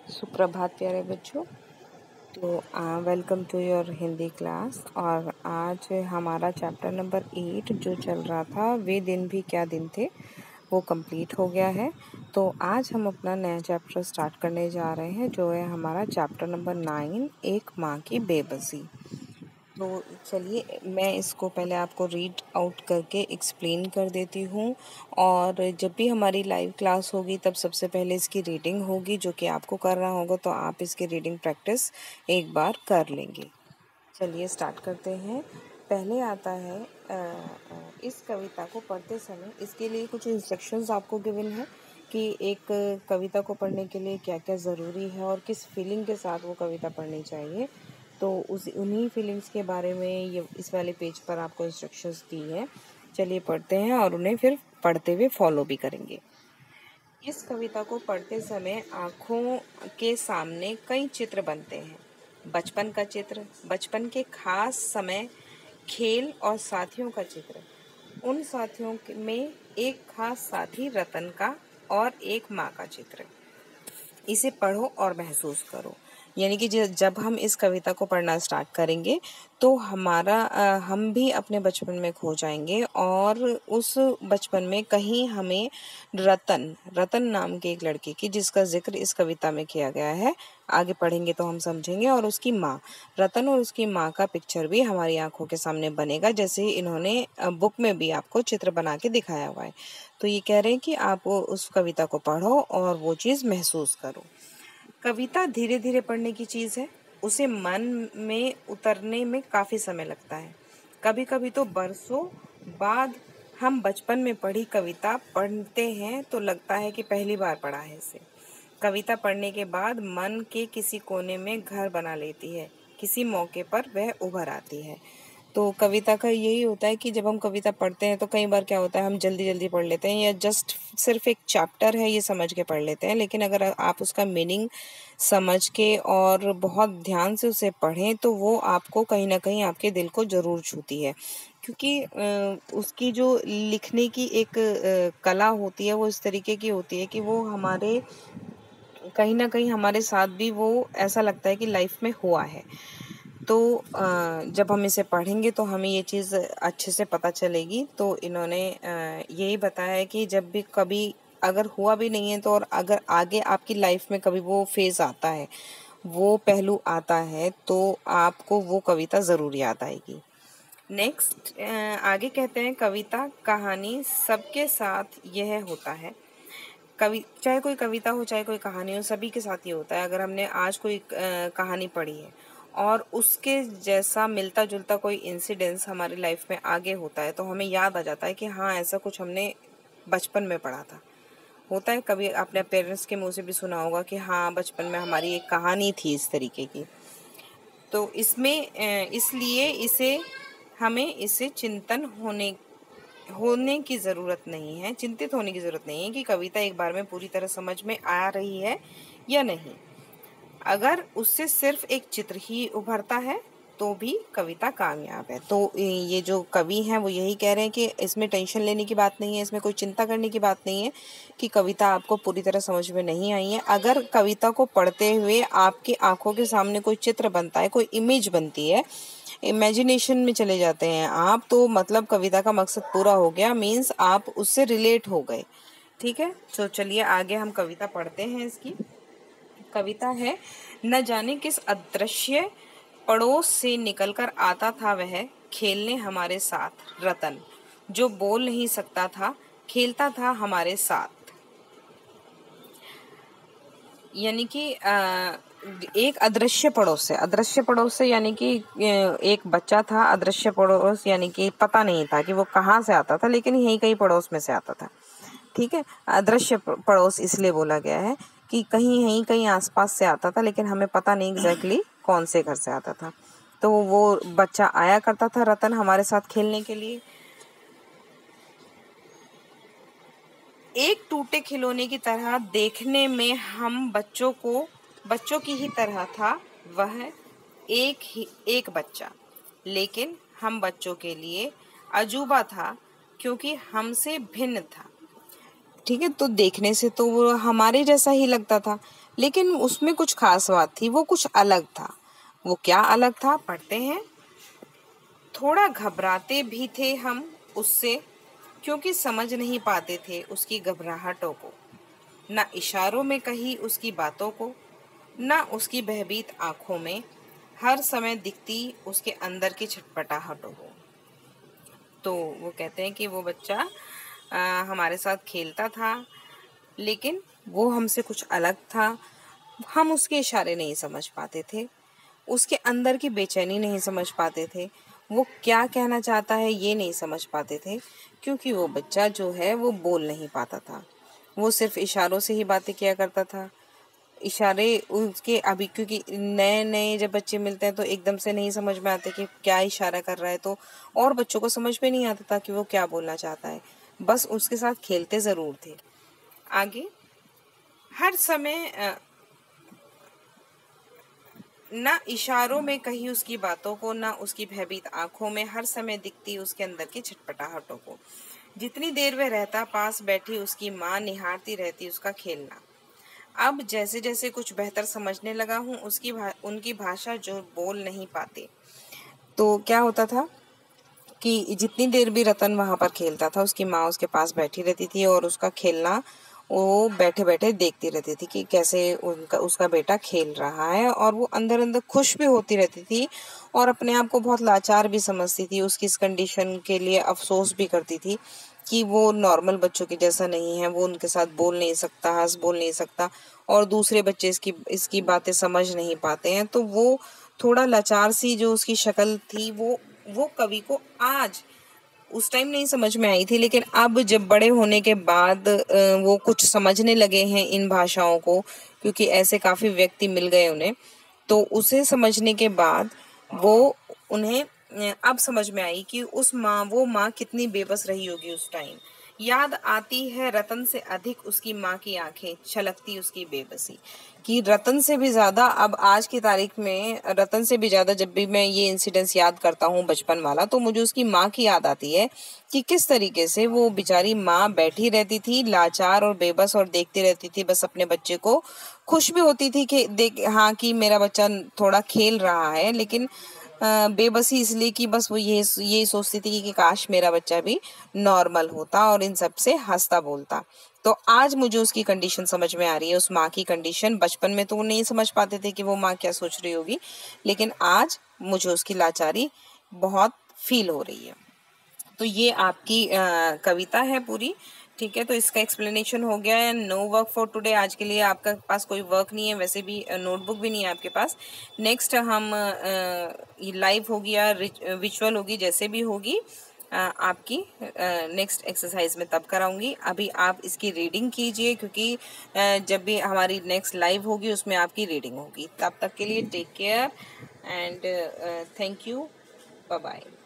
सुप्रभात प्यारे बच्चों। तो welcome to your Hindi class. और आज हमारा चैप्टर नंबर 8 जो चल रहा था, वे दिन भी क्या दिन थे, वो कंप्लीट हो गया है। तो आज हम अपना नया चैप्टर स्टार्ट करने जा रहे हैं, जो है हमारा चैप्टर नंबर 9, एक माँ की बेबसी। तो चलिए मैं इसको पहले आपको रीड आउट करके एक्सप्लेन कर देती हूँ। और जब भी हमारी लाइव क्लास होगी तब सबसे पहले इसकी रीडिंग होगी, जो कि आपको करना होगा, तो आप इसकी रीडिंग प्रैक्टिस एक बार कर लेंगे। चलिए स्टार्ट करते हैं। पहले आता है इस कविता को पढ़ते समय इसके लिए कुछ इंस्ट्रक्शंस आपको गिवन है कि एक कविता को पढ़ने के लिए क्या क्या ज़रूरी है और किस फीलिंग के साथ वो कविता पढ़नी चाहिए। तो उन्हीं फीलिंग्स के बारे में ये इस वाले पेज पर आपको इंस्ट्रक्शंस दी है। चलिए पढ़ते हैं और उन्हें फिर पढ़ते हुए फॉलो भी करेंगे। इस कविता को पढ़ते समय आँखों के सामने कई चित्र बनते हैं। बचपन का चित्र, बचपन के खास समय, खेल और साथियों का चित्र। उन साथियों में एक खास साथी रतन का और एक माँ का चित्र। इसे पढ़ो और महसूस करो। यानी कि जब हम इस कविता को पढ़ना स्टार्ट करेंगे तो हम भी अपने बचपन में खो जाएंगे और उस बचपन में कहीं हमें रतन नाम के एक लड़के की, जिसका जिक्र इस कविता में किया गया है, आगे पढ़ेंगे तो हम समझेंगे, और उसकी माँ, रतन और उसकी माँ का पिक्चर भी हमारी आंखों के सामने बनेगा, जैसे इन्होंने बुक में भी आपको चित्र बना के दिखाया हुआ है। तो ये कह रहे हैं कि आप उस कविता को पढ़ो और वो चीज़ महसूस करो। कविता धीरे धीरे पढ़ने की चीज़ है, उसे मन में उतरने में काफ़ी समय लगता है। कभी कभी तो बरसों बाद हम बचपन में पढ़ी कविता पढ़ते हैं तो लगता है कि पहली बार पढ़ा है इसे। कविता पढ़ने के बाद मन के किसी कोने में घर बना लेती है, किसी मौके पर वह उभर आती है। तो कविता का यही होता है कि जब हम कविता पढ़ते हैं तो कई बार क्या होता है, हम जल्दी जल्दी पढ़ लेते हैं या जस्ट सिर्फ एक चैप्टर है ये समझ के पढ़ लेते हैं। लेकिन अगर आप उसका मीनिंग समझ के और बहुत ध्यान से उसे पढ़ें तो वो आपको कहीं ना कहीं आपके दिल को ज़रूर छूती है, क्योंकि उसकी जो लिखने की एक कला होती है वो इस तरीके की होती है कि वो हमारे कहीं ना कहीं हमारे साथ भी वो ऐसा लगता है कि लाइफ में हुआ है। तो जब हम इसे पढ़ेंगे तो हमें ये चीज़ अच्छे से पता चलेगी। तो इन्होंने यही बताया है कि जब भी कभी अगर हुआ भी नहीं है तो, और अगर आगे आपकी लाइफ में कभी वो फेज़ आता है, वो पहलू आता है, तो आपको वो कविता ज़रूर याद आएगी। नेक्स्ट आगे कहते हैं, कविता कहानी सबके साथ यह होता है। चाहे कोई कविता हो चाहे कोई कहानी हो, सभी के साथ ये होता है। अगर हमने आज कोई कहानी पढ़ी है और उसके जैसा मिलता जुलता कोई इंसिडेंस हमारी लाइफ में आगे होता है तो हमें याद आ जाता है कि हाँ, ऐसा कुछ हमने बचपन में पढ़ा था। होता है, कभी आपने पेरेंट्स के मुंह से भी सुना होगा कि हाँ, बचपन में हमारी एक कहानी थी इस तरीके की। तो इसलिए हमें इसे होने की ज़रूरत नहीं है, चिंतित होने की ज़रूरत नहीं है कि कविता एक बार में पूरी तरह समझ में आ रही है या नहीं। अगर उससे सिर्फ एक चित्र ही उभरता है तो भी कविता कामयाब है। तो ये जो कवि हैं वो यही कह रहे हैं कि इसमें टेंशन लेने की बात नहीं है, इसमें कोई चिंता करने की बात नहीं है कि कविता आपको पूरी तरह समझ में नहीं आई है। अगर कविता को पढ़ते हुए आपकी आंखों के सामने कोई चित्र बनता है, कोई इमेज बनती है, इमेजिनेशन में चले जाते हैं आप, तो मतलब कविता का मकसद पूरा हो गया, मीन्स आप उससे रिलेट हो गए। ठीक है, तो चलिए आगे हम कविता पढ़ते हैं। इसकी कविता है, न जाने किस अदृश्य पड़ोस से निकलकर आता था वह खेलने हमारे साथ रतन, जो बोल नहीं सकता था, खेलता था हमारे साथ। यानी कि एक अदृश्य पड़ोस से यानी कि एक बच्चा था। अदृश्य पड़ोस यानी कि पता नहीं था कि वो कहाँ से आता था, लेकिन यही कहीं पड़ोस में से आता था। ठीक है, अदृश्य पड़ोस इसलिए बोला गया है कि कहीं आसपास से आता था, लेकिन हमें पता नहीं एग्जैक्टली कौन से घर से आता था। तो वो बच्चा आया करता था रतन हमारे साथ खेलने के लिए। एक टूटे खिलौने की तरह देखने में हम बच्चों की ही तरह था वह, एक बच्चा, लेकिन हम बच्चों के लिए अजूबा था क्योंकि हमसे भिन्न था। ठीक है, तो देखने से तो वो हमारे जैसा ही लगता था, लेकिन उसमें कुछ खास बात थी, वो कुछ अलग था। वो क्या अलग था, पढ़ते हैं। थोड़ा घबराते भी थे हम उससे, क्योंकि समझ नहीं पाते थे उसकी घबराहटों को, न इशारों में कही उसकी बातों को, न उसकी बहबीत आंखों में हर समय दिखती उसके अंदर की छटपटाहटों को। तो वो कहते हैं कि वो बच्चा हमारे साथ खेलता था, लेकिन वो हमसे कुछ अलग था। हम उसके इशारे नहीं समझ पाते थे, उसके अंदर की बेचैनी नहीं समझ पाते थे, वो क्या कहना चाहता है ये नहीं समझ पाते थे, क्योंकि वो बच्चा जो है वो बोल नहीं पाता था। वो सिर्फ इशारों से ही बातें किया करता था। इशारे उसके अभी, क्योंकि नए नए जब बच्चे मिलते हैं तो एकदम से नहीं समझ में आते कि क्या इशारा कर रहा है, तो और बच्चों को समझ में नहीं आता था कि वो क्या बोलना चाहता है। बस उसके साथ खेलते ज़रूर थे। आगे, हर समय न इशारों में कही उसकी बातों को, न उसकी भयभीत आंखों में हर समय दिखती उसके अंदर की छटपटाहटों को। जितनी देर वह रहता पास बैठी उसकी माँ निहारती रहती उसका खेलना। अब जैसे जैसे कुछ बेहतर समझने लगा हूँ उनकी भाषा जो बोल नहीं पाते। तो क्या होता था कि जितनी देर भी रतन वहाँ पर खेलता था, उसकी माँ उसके पास बैठी रहती थी और उसका खेलना वो बैठे बैठे देखती रहती थी कि कैसे उसका बेटा खेल रहा है, और वो अंदर अंदर खुश भी होती रहती थी और अपने आप को बहुत लाचार भी समझती थी। उसकी इस कंडीशन के लिए अफसोस भी करती थी कि वो नॉर्मल बच्चों के जैसा नहीं है, वो उनके साथ बोल नहीं सकता, हंस बोल नहीं सकता, और दूसरे बच्चे इसकी बातें समझ नहीं पाते हैं। तो वो थोड़ा लाचार सी जो उसकी शक्ल थी, वो कवि को आज उस टाइम नहीं समझ में आई थी, लेकिन अब जब बड़े होने के बाद वो कुछ समझने लगे हैं इन भाषाओं को, क्योंकि ऐसे काफ़ी व्यक्ति मिल गए उन्हें, तो उसे समझने के बाद वो उन्हें अब समझ में आई कि वो माँ कितनी बेबस रही होगी उस टाइम। याद आती है रतन से अधिक उसकी माँ की आंखें, छलकती उसकी बेबसी। कि रतन से भी ज़्यादा, अब आज की तारीख में रतन से भी ज़्यादा जब भी मैं ये इंसिडेंस याद करता हूँ बचपन वाला, तो मुझे उसकी माँ की याद आती है कि किस तरीके से वो बेचारी माँ बैठी रहती थी लाचार और बेबस, और देखती रहती थी बस अपने बच्चे को। खुश भी होती थी कि देख, हाँ, कि मेरा बच्चा थोड़ा खेल रहा है, लेकिन बेबसी इसलिए कि बस वो ये सोचती थी कि काश मेरा बच्चा भी नॉर्मल होता और इन सब से हंसता बोलता। तो आज मुझे उसकी कंडीशन समझ में आ रही है, उस माँ की कंडीशन। बचपन में तो वो नहीं समझ पाते थे कि वो माँ क्या सोच रही होगी, लेकिन आज मुझे उसकी लाचारी बहुत फील हो रही है। तो ये आपकी कविता है पूरी, ठीक है। तो इसका एक्सप्लेनेशन हो गया है। नो वर्क फॉर टुडे, आज के लिए आपका पास कोई वर्क नहीं है, वैसे भी नोटबुक भी नहीं है आपके पास। नेक्स्ट हम लाइव होगी या विजुअल होगी, जैसे भी होगी आपकी नेक्स्ट एक्सरसाइज में तब कराऊंगी। अभी आप इसकी रीडिंग कीजिए, क्योंकि जब भी हमारी नेक्स्ट लाइव होगी उसमें आपकी रीडिंग होगी। तब तक के लिए take care and thank you, bye bye.